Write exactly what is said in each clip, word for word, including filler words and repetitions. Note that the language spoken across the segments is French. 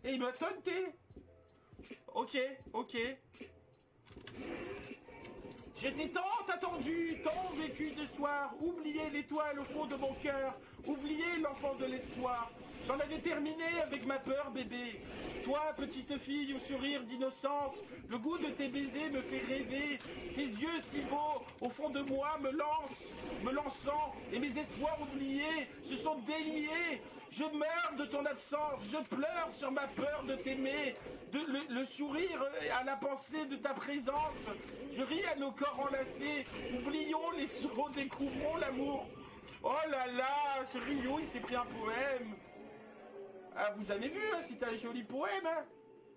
Et il m'a taunté. Ok, ok. J'étais tant attendu, tant vécu de soir, oublié l'étoile au fond de mon cœur, oublié l'enfant de l'espoir. J'en avais terminé avec ma peur, bébé. Toi, petite fille au sourire d'innocence, le goût de tes baisers me fait rêver. Tes yeux si beaux, au fond de moi, me lancent, me lançant, et mes espoirs oubliés se sont déliés. Je meurs de ton absence, je pleure sur ma peur de t'aimer, de le, le sourire à la pensée de ta présence. Je ris à nos corps enlacés, oublions les sourds, découvrons l'amour. Oh là là, ce Rio, il s'est pris un poème. Ah, vous avez vu, hein, c'était un joli poème, hein.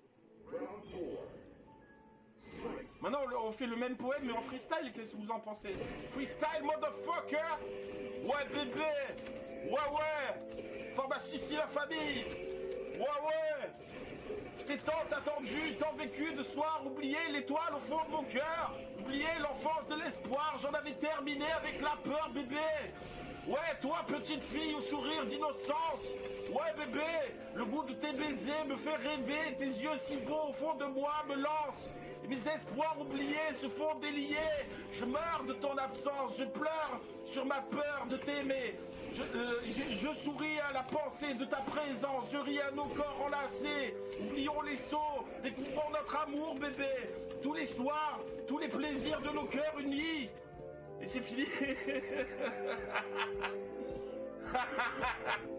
Maintenant, on fait le même poème, mais en freestyle, qu'est-ce que vous en pensez? Freestyle, motherfucker. Ouais, bébé. Ouais, ouais. Pharmacie, si la famille. Ouais, ouais. Je t'ai tant attendu, tant vécu de soir, oublié l'étoile au fond de mon cœur, oublié l'enfance de l'espoir, j'en avais terminé avec la peur, bébé. Ouais, toi, petite fille au sourire d'innocence. Ouais, bébé, le goût de tes baisers me fait rêver, tes yeux si beaux au fond de moi me lancent. Et mes espoirs oubliés se font délier. Je meurs de ton absence, je pleure sur ma peur de t'aimer. Je, euh, je, je souris à la pensée de ta présence, je ris à nos corps enlacés. Oublions les sauts, découvrons notre amour, bébé. Tous les soirs, tous les plaisirs de nos cœurs unis. Et c'est fini.